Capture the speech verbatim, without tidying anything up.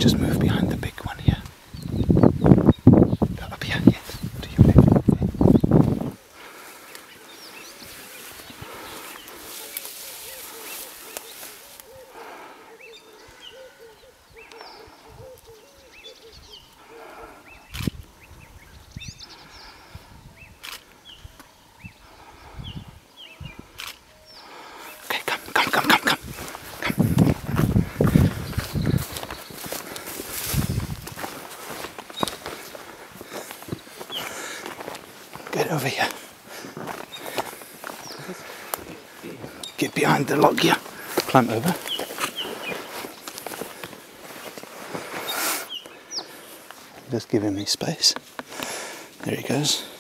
just move behind the big one here. Up here, yes. To your left. Okay. Okay, come, come, come, come, come. Get over here. Get behind the log here. Climb over. Just give him his space. There he goes.